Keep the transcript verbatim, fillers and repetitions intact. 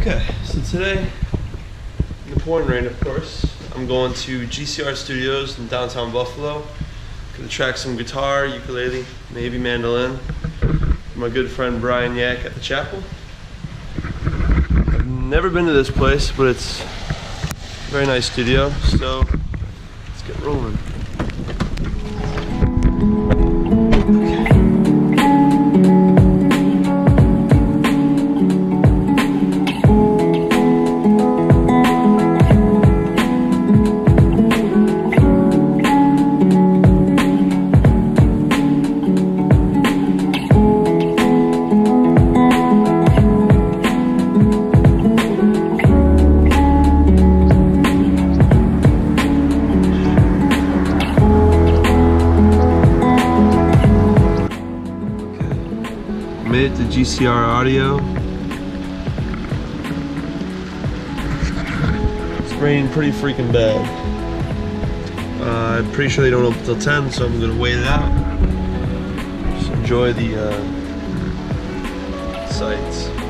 Okay, so today, in the pouring rain of course, I'm going to G C R Studios in downtown Buffalo. Gonna track some guitar, ukulele, maybe mandolin. My good friend Brian Yak at the chapel. I've never been to this place, but it's a very nice studio, so let's get rolling. Made it to G C R audio. It's raining pretty freaking bad. Uh, I'm pretty sure they don't open till ten, so I'm gonna wait it out. Just enjoy the uh, sights.